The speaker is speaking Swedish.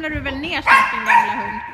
ramlar du väl ner snart din gamla hund?